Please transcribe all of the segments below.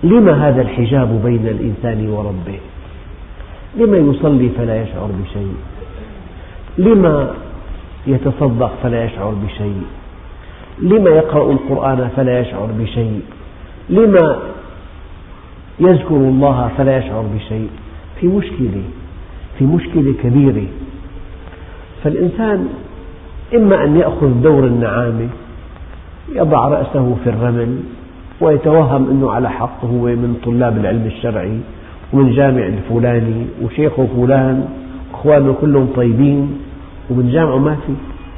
لما هذا الحجاب بين الإنسان وربه؟ لما يصلي فلا يشعر بشيء؟ لما يتصدق فلا يشعر بشيء؟ لما يقرأ القرآن فلا يشعر بشيء؟ لما يذكر الله فلا يشعر بشيء؟ في مشكلة كبيرة. فالإنسان إما أن يأخذ دور النعامة، يضع رأسه في الرمل ويتوهم أنه على حق، هو من طلاب العلم الشرعي ومن جامع الفلاني وشيخه فلان وأخوانه كلهم طيبين ومن جامعه ما في،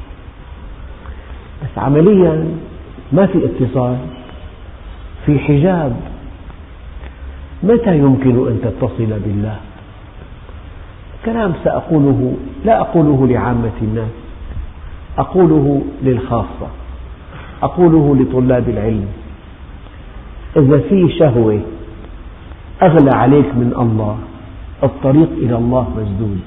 بس عمليا ما في اتصال، في حجاب. متى يمكن أن تتصل بالله؟ كلام سأقوله لا أقوله لعامة الناس، أقوله للخاصة، أقوله لطلاب العلم. إذا في شهوة أغلى عليك من الله، الطريق إلى الله مسدود.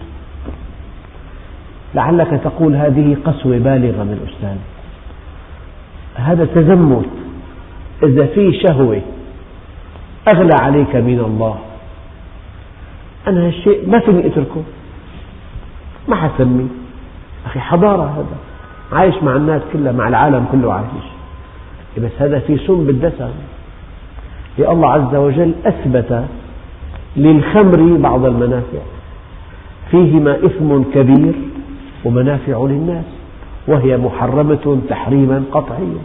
لعلك تقول هذه قسوة بالغة من الأستاذ، هذا تزمت. إذا في شهوة أغلى عليك من الله، أنا هالشيء ما فيني أتركه، ما حسمي. أخي حضارة، هذا عايش مع الناس كلها، مع العالم كله عايش، بس هذا في سم بالدسم. الله عز وجل أثبت للخمر بعض المنافع، فيهما إثم كبير ومنافع للناس، وهي محرمة تحريما قطعيا.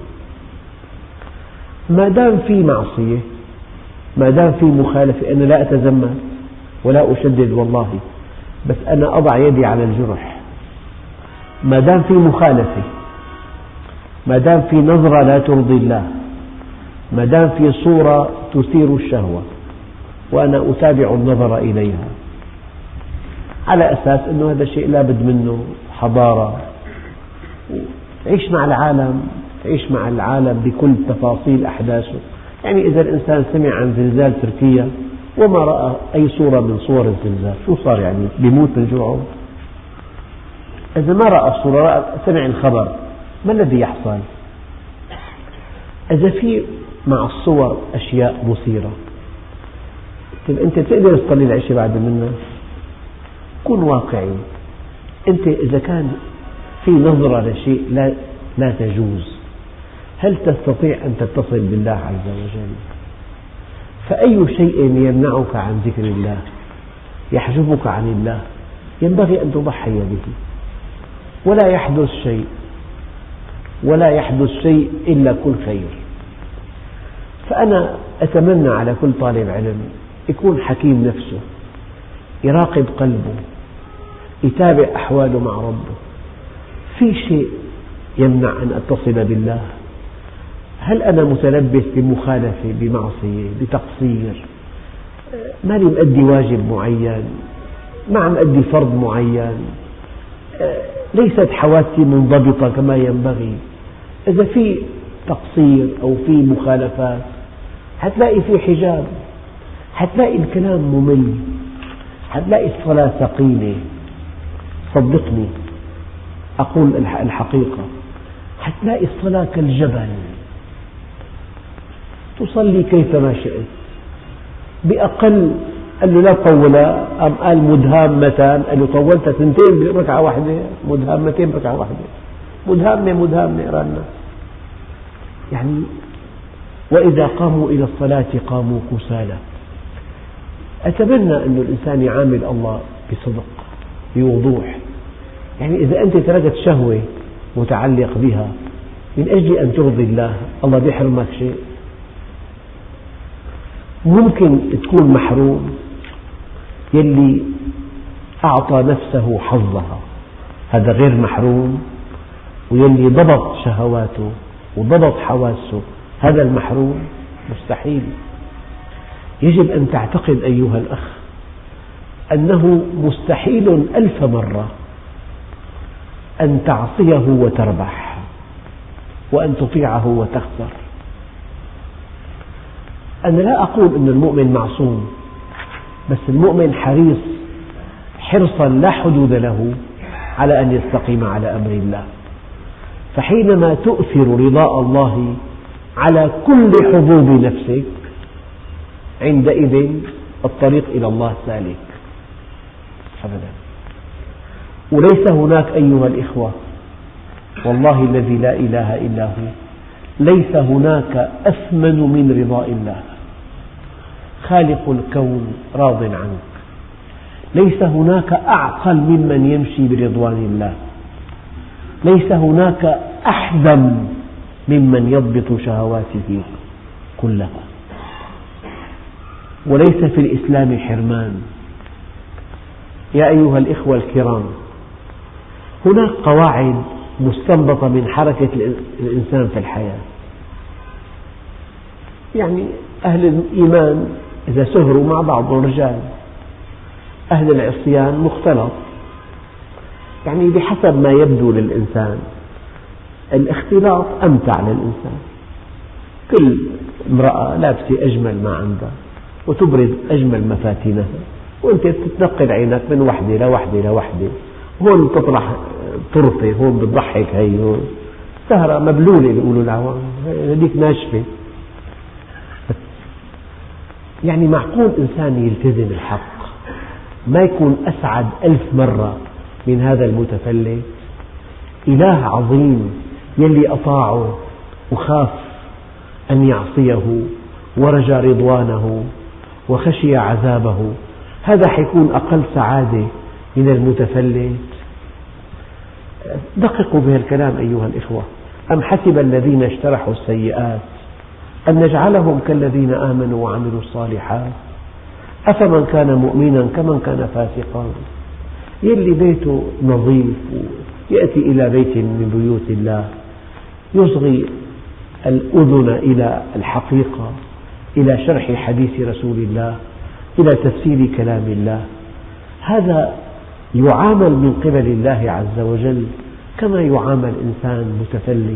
ما دام في معصية، ما دام في مخالفة، أنا لا أتزمت ولا أشدد والله، بس أنا أضع يدي على الجرح. ما دام في مخالفة، ما دام في نظرة لا ترضي الله، ما دام في صورة تثير الشهوة وأنا أتابع النظر إليها على أساس أنه هذا شيء لا بد منه، حضارة، عيش مع العالم، عيش مع العالم بكل تفاصيل أحداثه. يعني إذا الإنسان سمع عن زلزال تركيا وما رأى أي صورة من صور الزلزال، شو صار؟ يعني بيموت من جوعه؟ إذا ما رأى صورة، سمع الخبر، ما الذي يحصل؟ إذا في مع الصور أشياء مثيرة، أنت تقدر تصلي العشاء بعد منها؟ كن واقعي. أنت إذا كان في نظرة لشيء لا تجوز، هل تستطيع أن تتصل بالله عز وجل؟ فأي شيء يمنعك عن ذكر الله، يحجبك عن الله، ينبغي أن تضحي به. ولا يحدث شيء إلا كل خير. فأنا أتمنى على كل طالب علم يكون حكيم نفسه، يراقب قلبه، يتابع أحواله مع ربه. في شيء يمنع أن أتصل بالله؟ هل أنا متلبس بمخالفة، بمعصية، بتقصير؟ ماني مؤدي واجب معين، ما عم أؤدي فرض معين، ليست حواسي منضبطة كما ينبغي. إذا في تقصير أو في مخالفات، حتلاقي في حجاب، حتلاقي الكلام ممل، حتلاقي الصلاة ثقيلة. صدقني، أقول الحقيقة، حتلاقي الصلاة كالجبل، تصلي كيفما شئت بأقل. قال له لا طول، أم قال مدهامتان، قال له طولت 2 بركعة واحدة، مدهامتين بركعة واحدة، مدهامة إرانا. يعني وإذا قاموا إلى الصلاة قاموا كسالى. أتمنى أن الإنسان يعامل الله بصدق، بوضوح. يعني إذا أنت تركت شهوة متعلق بها من أجل أن ترضي الله، الله بيحرمك شيء؟ ممكن تكون محروم يلي أعطى نفسه حظها، هذا غير محروم. ويلي ضبط شهواته وضبط حواسه، هذا المحروم. مستحيل. يجب أن تعتقد أيها الأخ أنه مستحيل 1000 مرة أن تعصيه وتربح، وأن تطيعه وتخسر. أنا لا أقول أن المؤمن معصوم، بس المؤمن حريص حرصا لا حدود له على أن يستقيم على أمر الله. فحينما تؤثر رضاء الله على كل حظوظ نفسك، عندئذ الطريق إلى الله سالك أبدا. وليس هناك أيها الإخوة، والله الذي لا إله إلا هو، ليس هناك أثمن من رضاء الله. خالق الكون راض عنك. ليس هناك أعقل ممن يمشي برضوان الله. ليس هناك أحزم ممن يضبط شهواته كلها. وليس في الإسلام حرمان. يا أيها الإخوة الكرام، هناك قواعد مستنبطة من حركة الإنسان في الحياة. يعني أهل الإيمان إذا سهروا مع بعضهم رجال، أهل العصيان مختلط، يعني بحسب ما يبدو للإنسان. الاختلاط أمتع للإنسان. كل امرأة لابسة أجمل ما عندها وتبرز أجمل مفاتنها، وأنت تتنقل عينك من وحدة لوحدة لوحدة، هون تطرح طرفة، هون بتضحك، هي هون سهرة مبلولة بيقولوا العوام، هذيك ناشفة. يعني معقول إنسان يلتزم الحق ما يكون أسعد 1000 مرة من هذا المتفلت؟ إله عظيم يلي أطاعه وخاف أن يعصيه ورجى رضوانه وخشي عذابه، هذا حيكون أقل سعادة من المتفلت؟ دققوا بهالكلام أيها الإخوة. أم حسب الذين اجترحوا السيئات أن نجعلهم كالذين آمنوا وعملوا الصالحات أفمن كان مؤمنا كمن كان فاسقا. يلي بيته نظيف يأتي إلى بيت من بيوت الله يصغي الأذن إلى الحقيقة، إلى شرح حديث رسول الله، إلى تفسير كلام الله، هذا يعامل من قبل الله عز وجل كما يعامل إنسان متفلت.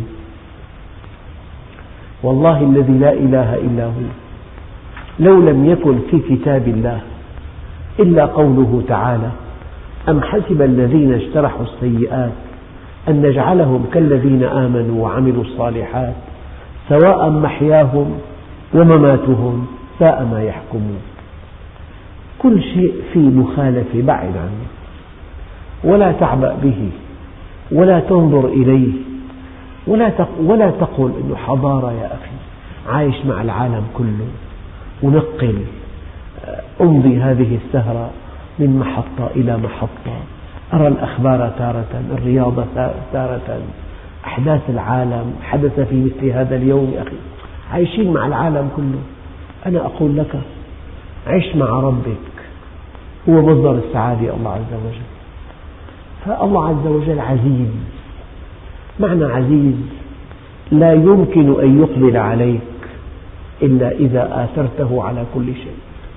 والله الذي لا إله إلا هو، لو لم يكن في كتاب الله إلا قوله تعالى أم حسب الذين اجترحوا السيئات أن نجعلهم كالذين آمنوا وعملوا الصالحات سواء محياهم ومماتهم ساء ما يحكمون. كل شيء في مخالفة بعد عنه، ولا تعبأ به ولا تنظر إليه ولا تقل إنه حضارة. يا أخي عايش مع العالم كله ونقل، أمضي هذه السهرة من محطة إلى محطة، أرى الأخبار تارة، الرياضة تارة، أحداث العالم حدث في مثل هذا اليوم. يا أخي عايشين مع العالم كله. أنا أقول لك عش مع ربك، هو مصدر السعادة الله عز وجل. فالله عز وجل عزيز. معنى عزيز لا يمكن أن يقبل عليك إلا إذا آثرته على كل شيء.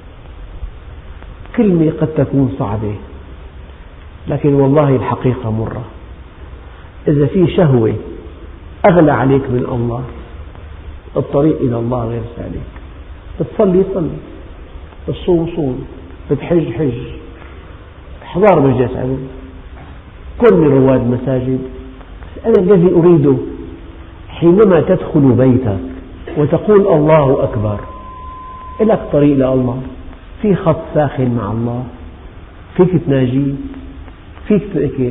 كلمة قد تكون صعبة لكن والله الحقيقة مرة. إذا في شهوة أغلى عليك من الله، الطريق إلى الله غير سالك. بتصلي صلي، بتصوم صوم، بتحج حج، احضر مجلس علم، كن من رواد مساجد. أنا الذي أريده حينما تدخل بيتك وتقول الله أكبر، لك طريق إلى الله، في خط ساخن مع الله، فيك تناجيه، فيك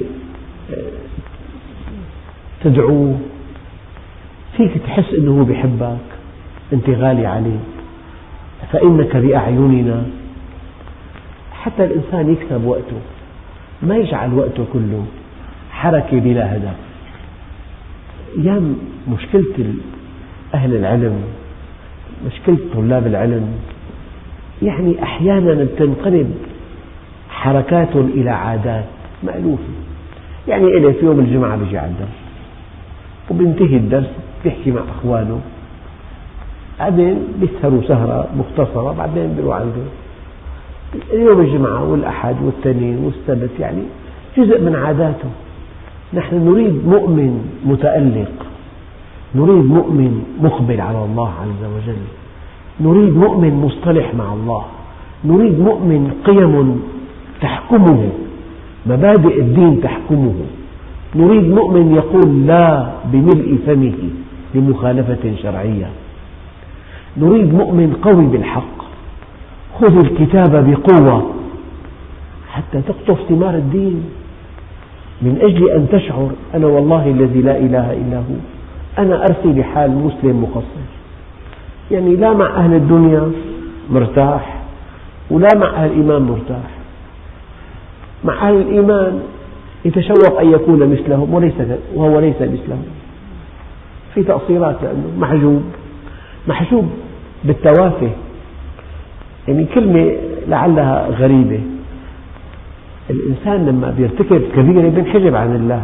تدعوه، فيك تحس أنه هو بيحبك، أنت غالي عليه، فإنك بأعيننا. حتى الإنسان يكسب وقته، ما يجعل وقته كله حركة بلا هدف. أيام مشكلة أهل العلم، مشكلة طلاب العلم، يعني أحيانا تنقلب حركاتهم إلى عادات مألوفة. يعني إلي في يوم الجمعة بيجي على الدرس وبينتهي الدرس بيحكي مع أخوانه، بعدين بيسهروا سهرة مختصرة، بعدين بيروح على البيت. اليوم الجمعة والأحد والاثنين والسبت يعني جزء من عاداته. نحن نريد مؤمن متألق، نريد مؤمن مقبل على الله عز وجل، نريد مؤمن مصطلح مع الله، نريد مؤمن قيم تحكمه، مبادئ الدين تحكمه، نريد مؤمن يقول لا بملء فمه لمخالفة شرعية، نريد مؤمن قوي بالحق، خذ الكتاب بقوة حتى تقطف ثمار الدين، من أجل أن تشعر أنا والله الذي لا إله إلا هو أنا أرثي لحال مسلم مقصر. يعني لا مع أهل الدنيا مرتاح ولا مع أهل الإيمان مرتاح. مع أهل الإيمان يتشوق أن يكون مثلهم وهو ليس مثلهم، في تقصيرات لأنه محجوب بالتوافه. يعني كلمة لعلها غريبة، الإنسان لما بيرتكب كبيرة بينحجب عن الله،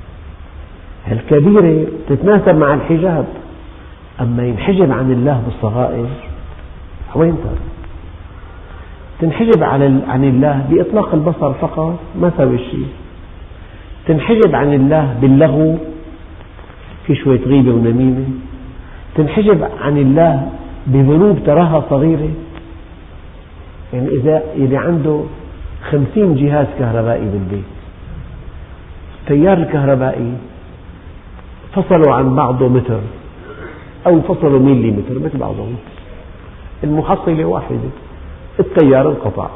الكبيرة تتناسب مع الحجاب، أما ينحجب عن الله بالصغائر وين صار؟ تنحجب عن الله بإطلاق البصر فقط ما سوي شيء، تنحجب عن الله باللغو في شوية غيبة ونميمة، تنحجب عن الله بذنوب تراها صغيرة. يعني إذا اللي عنده 50 جهاز كهربائي بالبيت، التيار الكهربائي فصلوا عن بعضه متر أو فصلوا مليمتر مثل بعضهم، المحصلة واحدة، التيار انقطع.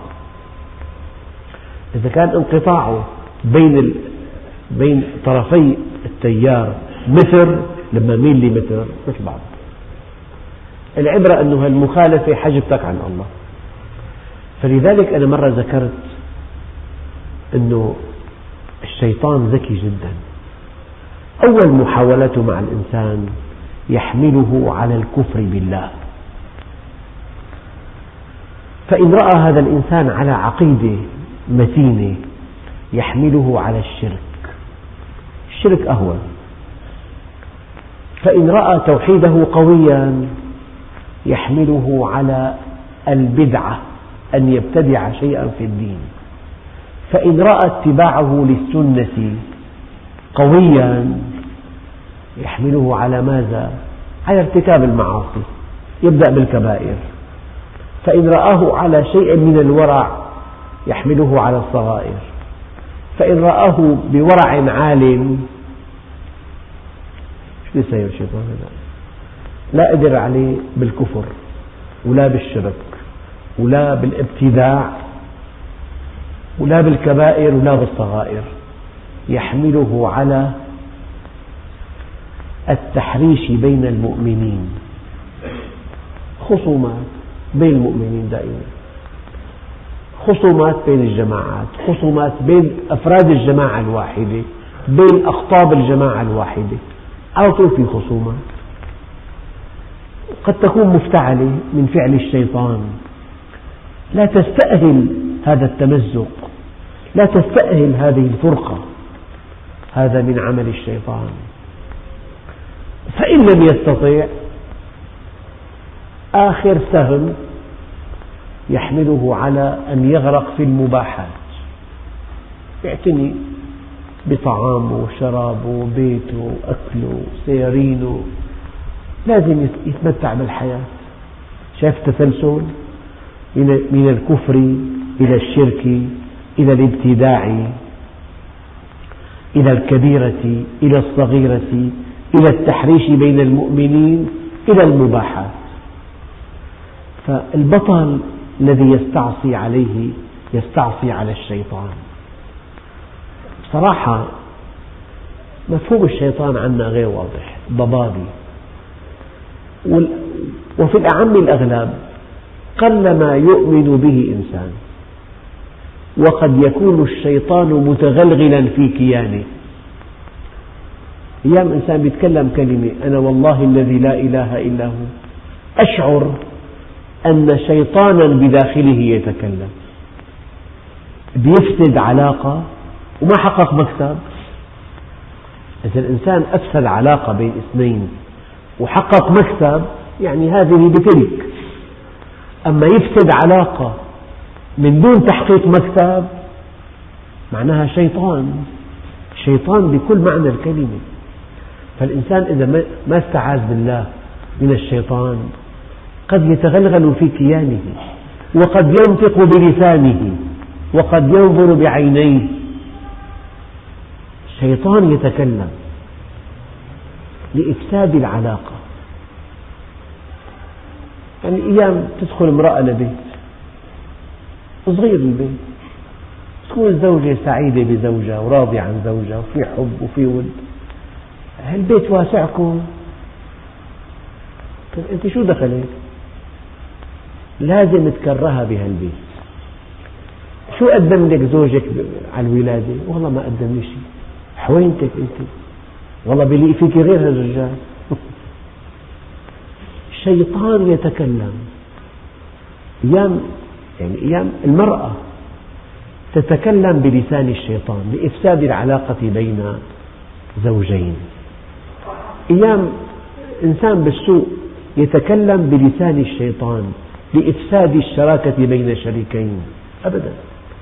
إذا كان انقطاعه بين طرفي التيار متر لما مليمتر مثل بعض. العبرة أنه المخالفة حجبتك عن الله. فلذلك أنا مرة ذكرت أنه الشيطان ذكي جدا، أول محاولته مع الإنسان يحمله على الكفر بالله، فإن رأى هذا الإنسان على عقيدة متينة يحمله على الشرك أهون، فإن رأى توحيده قويا يحمله على البدعة أن يبتدع شيئا في الدين، فإن رأى اتباعه للسنة قويا يحمله على ماذا؟ على ارتكاب المعاصي، يبدأ بالكبائر. فإن رآه على شيء من الورع يحمله على الصغائر، فإن رآه بورع عال شو يسوي الشيطان هذا؟ لا قدر عليه بالكفر ولا بالشرك ولا بالابتداع ولا بالكبائر ولا بالصغائر، يحمله على التحريش بين المؤمنين، خصومات بين المؤمنين دائما، خصومات بين الجماعات، خصومات بين أفراد الجماعة الواحدة، بين أقطاب الجماعة الواحدة، على طول في خصومات قد تكون مفتعلة من فعل الشيطان. لا تستأهل هذا التمزق، لا تستأهل هذه الفرقة، هذا من عمل الشيطان. فإن لم يستطع آخر سهم يحمله على أن يغرق في المباحات، يعتني بطعامه وشرابه وبيته وأكله وسيارينه، لازم يتمتع بالحياة. شايف التسلسل من الكفر إلى الشرك إلى الابتداع إلى الكبيرة إلى الصغيرة إلى التحريش بين المؤمنين إلى المباحات. فالبطل الذي يستعصي على الشيطان. صراحة مفهوم الشيطان عنا غير واضح، ضبابي، وفي الأعم الأغلب قلما يؤمن به إنسان، وقد يكون الشيطان متغلغلا في كيانه. أيام إنسان يتكلم كلمة أنا والله الذي لا إله إلا هو، أشعر أن شيطانا بداخله يتكلم، بيفسد علاقة وما حقق مكسب. إذا الإنسان أفسد علاقة بين اثنين وحقق مكسب يعني هذه بتلك. أما يفسد علاقة من دون تحقيق مكسب معناها شيطان بكل معنى الكلمة. فالإنسان إذا ما استعاذ بالله من الشيطان قد يتغلغل في كيانه، وقد ينطق بلسانه، وقد ينظر بعينيه. الشيطان يتكلم لإفساد العلاقة. يعني أيام تدخل امرأة لبيت صغير البيت، تكون الزوجة سعيدة بزوجها وراضية عن زوجها وفي حب وفي ود، هالبيت واسعكم، أنت شو دخلك؟ لازم تكرهها بهالبيت. شو قدم لك زوجك على الولادة؟ والله ما قدم لي شيء. حوينتك أنت، والله بليق فيك غير هالرجال. الشيطان يتكلم أيام المرأة تتكلم بلسان الشيطان لإفساد العلاقة بين زوجين. أيام إنسان بالسوء يتكلم بلسان الشيطان لإفساد الشراكة بين شريكين. أبدا،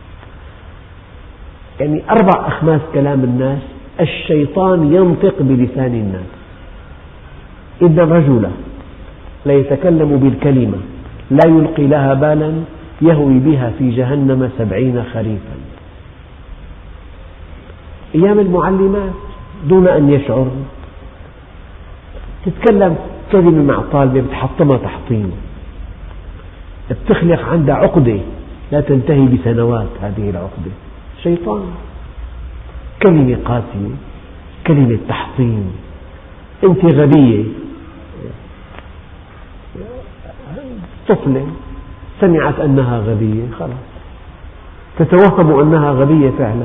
4 أخماس كلام الناس الشيطان ينطق بلسان الناس. إن الرجل لا يتكلم بالكلمة لا يلقي لها بالا يهوي بها في جهنم 70 خريفا. أيام المعلمات دون أن يشعر تتكلم كلمة مع طالبة بتحطمها تحطيم، بتخلق عندها عقدة لا تنتهي بسنوات. هذه العقدة شيطان، كلمة قاسية، كلمة تحطيم، أنت غبية. طفلة سمعت أنها غبية خلاص تتوهم أنها غبية فعلا.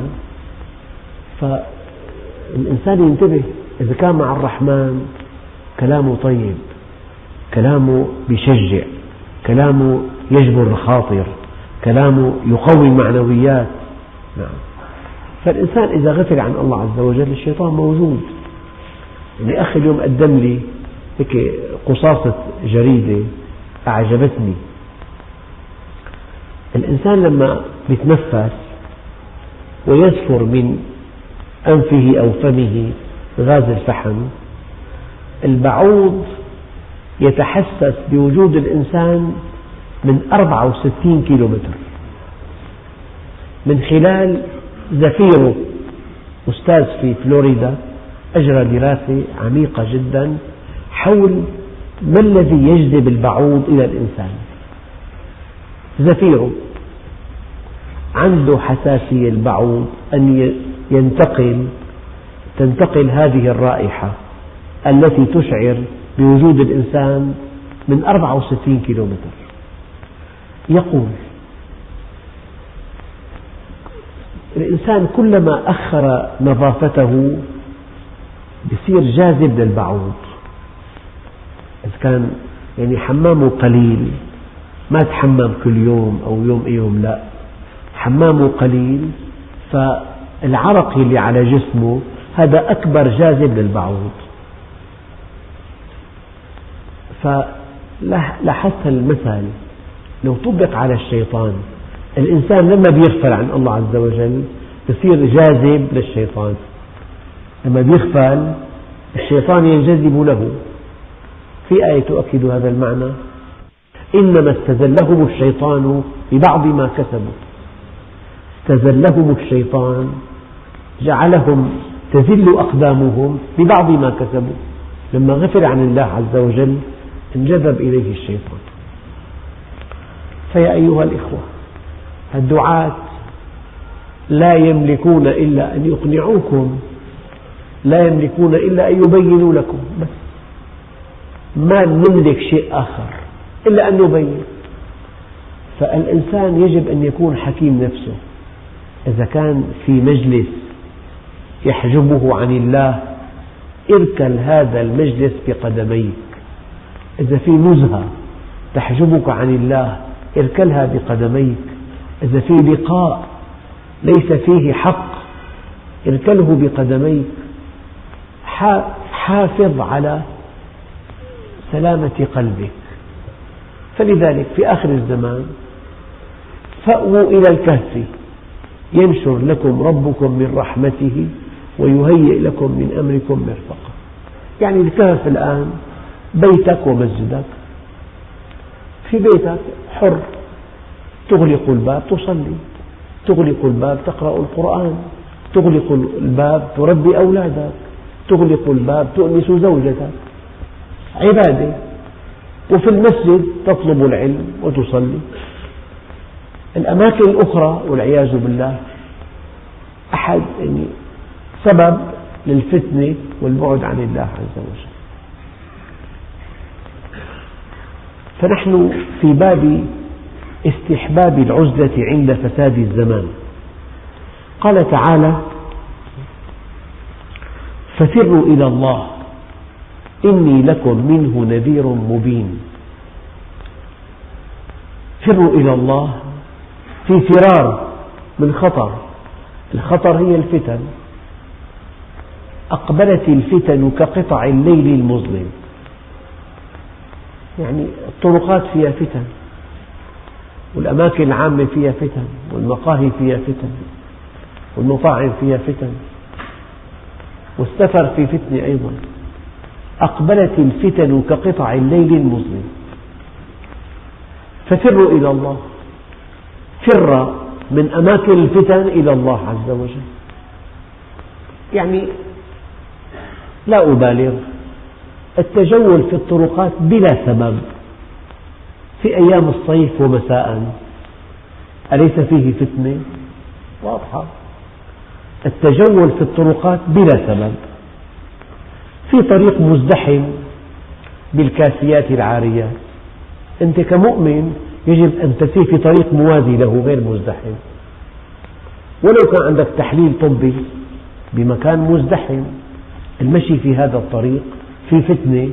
فالإنسان ينتبه، إذا كان مع الرحمن كلامه طيب، كلامه بيشجع، كلامه يجبر الخاطر، كلامه يقوي المعنويات. نعم. فالإنسان إذا غفل عن الله عز وجل الشيطان موجود. أخي اليوم قدم لي هيك قصاصة جريدة أعجبتني. الإنسان لما يتنفس ويزفر من أنفه أو فمه غاز الفحم، البعوض يتحسس بوجود الإنسان من 64 كيلومتر من خلال زفيره. أستاذ في فلوريدا أجرى دراسة عميقة جدا حول ما الذي يجذب البعوض إلى الإنسان. زفيره عنده حساسية البعوض أن تنتقل هذه الرائحة التي تشعر بوجود الإنسان من 64 كيلومتر. يقول الإنسان كلما أخر نظافته يصير جاذب للبعوض. إذا كان حمامه قليل، ما تحمم كل يوم أو يوم لا، حمامه قليل، فالعرق اللي على جسمه هذا أكبر جاذب للبعوض. فلاحظت المثل لو طبق على الشيطان، الإنسان لما بيغفل عن الله عز وجل يصير جاذب للشيطان. لما بيغفل الشيطان ينجذب له. في آية تؤكد هذا المعنى: إنما استزلهم الشيطان ببعض ما كسبوا. استزلهم الشيطان جعلهم تزل أقدامهم ببعض ما كسبوا. لما غفل عن الله عز وجل انجذب إليه الشيطان. فيا أيها الإخوة، الدعاة لا يملكون إلا أن يقنعوكم، لا يملكون إلا أن يبينوا لكم بس. ما نملك شيء آخر إلا أن نبين. فالإنسان يجب أن يكون حكيم نفسه. إذا كان في مجلس يحجبه عن الله اركل هذا المجلس بقدميك. إذا في نزهة تحجبك عن الله اركلها بقدميك. إذا في لقاء ليس فيه حق اركله بقدميك. حافظ على سلامة قلبك. فلذلك في آخر الزمان فأووا إلى الكهف ينشر لكم ربكم من رحمته ويهيئ لكم من أمركم مرفقا. يعني الكهف الآن بيتك ومسجدك. في بيتك حر، تغلق الباب تصلي، تغلق الباب تقرأ القرآن، تغلق الباب تربي أولادك، تغلق الباب تؤنس زوجتك، عبادة. وفي المسجد تطلب العلم وتصلي. الأماكن الأخرى والعياذ بالله أحد سبب للفتنة والبعد عن الله عز وجل. فنحن في باب استحباب العزلة عند فساد الزمان. قال تعالى: ففروا إلى الله إني لكم منه نذير مبين. فروا إلى الله في فرار من خطر، الخطر هي الفتن. أقبلت الفتن كقطع الليل المظلم، يعني الطرقات فيها فتن، والأماكن العامة فيها فتن، والمقاهي فيها فتن، والمطاعم فيها فتن، والسفر في فتنة أيضا. أقبلت الفتن كقطع الليل المظلم. ففروا إلى الله، فر من أماكن الفتن إلى الله عز وجل. يعني لا أبالغ، التجول في الطرقات بلا سبب في أيام الصيف ومساء أليس فيه فتنة؟ واضحة. التجول في الطرقات بلا سبب، في طريق مزدحم بالكاسيات العاريات، أنت كمؤمن يجب أن تسير في طريق موازي له غير مزدحم. ولو كان عندك تحليل طبي بمكان مزدحم، المشي في هذا الطريق في فتنة.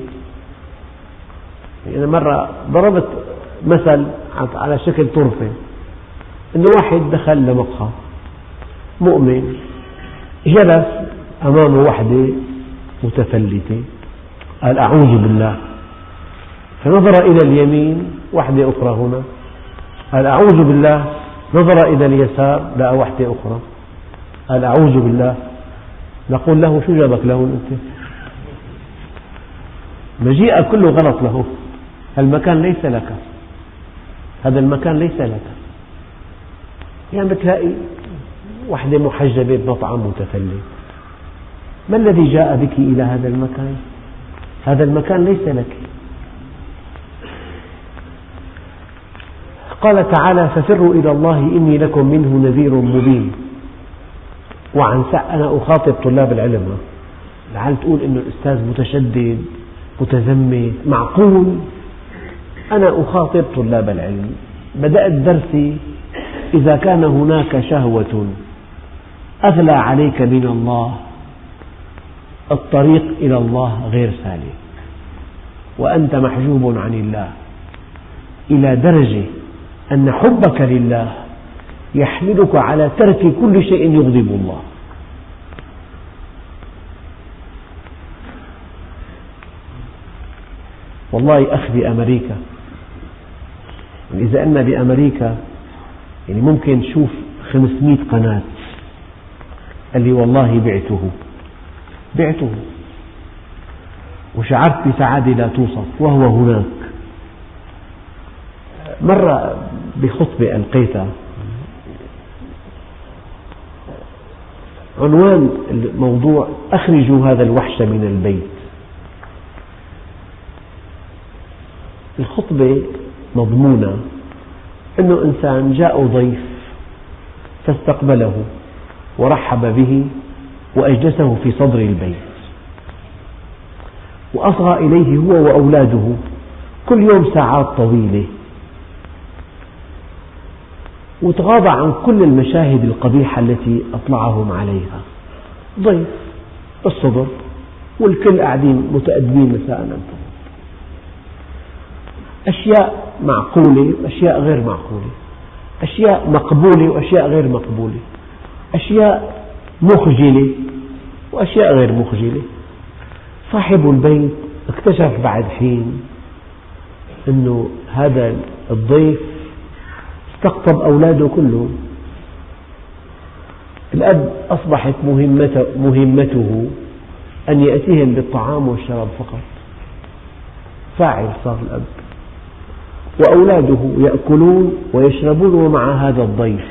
أنا مرة ضربت مثل على شكل طرفة، أنه واحد دخل لمقهى مؤمن، جلس أمامه وحدة متفلتة، قال أعوذ بالله، فنظر إلى اليمين وحدة أخرى هنا، قال أعوذ بالله، نظر إلى اليسار لقى وحدة أخرى، قال أعوذ بالله. نقول له: شو جابك لهون أنت؟ مجيئك كله غلط له، المكان ليس لك، هذا المكان ليس لك. يعني بتلاقي وحدة محجبة بمطعم متفلت، ما الذي جاء بك إلى هذا المكان؟ هذا المكان ليس لك. قال تعالى: ففروا إلى الله إني لكم منه نذير مبين. أنا أخاطب طلاب العلم، لعل تقول إنه الأستاذ متشدد متزمت، معقول؟ أنا أخاطب طلاب العلم. بدأت درسي: إذا كان هناك شهوة أغلى عليك من الله، الطريق إلى الله غير سالك، وأنت محجوب عن الله إلى درجة أن حبك لله يحملك على ترك كل شيء يغضب الله. والله أخ بأمريكا، إذا أنا بأمريكا يعني ممكن تشوف 500 قناة، قال لي والله بعته وشعرت بسعادة لا توصف وهو هناك. مرة بخطبة ألقيتها عنوان الموضوع: أخرجوا هذا الوحش من البيت. الخطبة مضمونة أنه إنسان جاء ضيف فاستقبله ورحب به وأجلسه في صدر البيت، وأصغى إليه هو وأولاده كل يوم ساعات طويلة، وتغاضى عن كل المشاهد القبيحة التي أطلعهم عليها. ضيف بالصدر والكل قاعدين متأدبين مساء، أشياء معقولة وأشياء غير معقولة، أشياء مقبولة وأشياء غير مقبولة، أشياء مخجلة وأشياء غير مخجلة. صاحب البيت اكتشف بعد حين أنه هذا الضيف استقطب أولاده كلهم. الأب أصبحت مهمته أن يأتيهم بالطعام والشراب فقط، فاعل صار الأب، وأولاده يأكلون ويشربون مع هذا الضيف.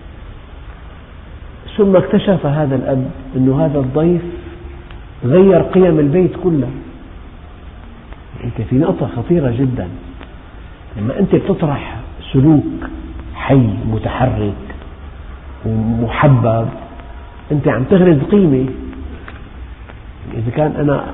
ثم اكتشف هذا الأب أن هذا الضيف غير قيم البيت كلها. أنت في نقطة خطيرة جدا، لما أنت تطرح سلوك حي متحرك ومحبب، أنت عم تغرز قيمة. إذا كان أنا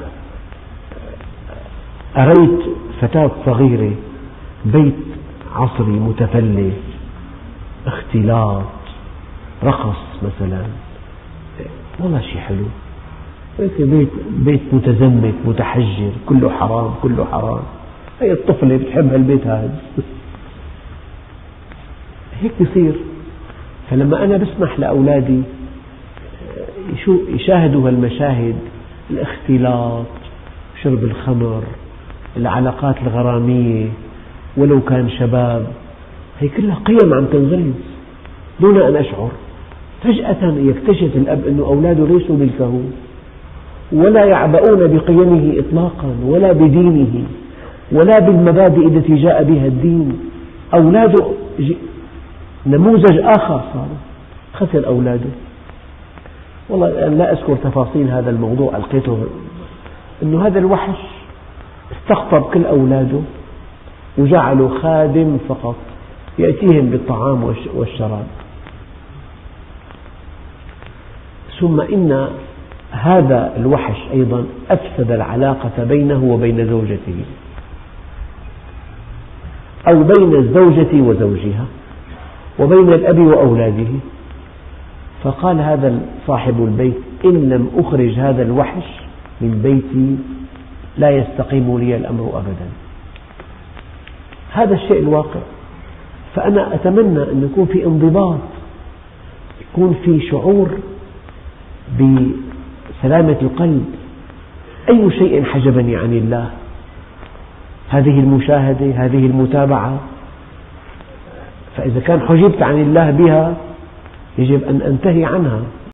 أريت فتاة صغيرة بيت عصري متفلت، اختلاط، رقص مثلا، والله شيء حلو. بيت متزمت متحجر كله حرام كله حرام، هي الطفلة بتحب هالبيت هذا هيك بيصير. فلما أنا بسمح لأولادي يشاهدوا هالمشاهد، الاختلاط، شرب الخمر، العلاقات الغرامية ولو كان شباب، هي كلها قيم عم تنغرز دون أن أشعر. فجأة يكتشف الأب أن أولاده ليسوا بالكهول ولا يعبؤون بقيمه إطلاقا ولا بدينه ولا بالمبادئ التي جاء بها الدين. أولاده نموذج آخر صار، خسر أولاده. والله لا أذكر تفاصيل هذا الموضوع، ألقيته أنه هذا الوحش استقطب كل أولاده وجعله خادم فقط يأتيهم بالطعام والشراب. ثم إن هذا الوحش أيضا أفسد العلاقة بينه وبين زوجته أو بين الزوجة وزوجها وبين الأب وأولاده. فقال هذا صاحب البيت: إن لم أخرج هذا الوحش من بيتي لا يستقيم لي الأمر أبدا. هذا الشيء الواقع. فأنا أتمنى أن يكون في انضباط، يكون في شعور بسلامة القلب. أي شيء حجبني عن الله، هذه المشاهدة، هذه المتابعة، فإذا كان حجبت عن الله بها يجب أن أنتهي عنها.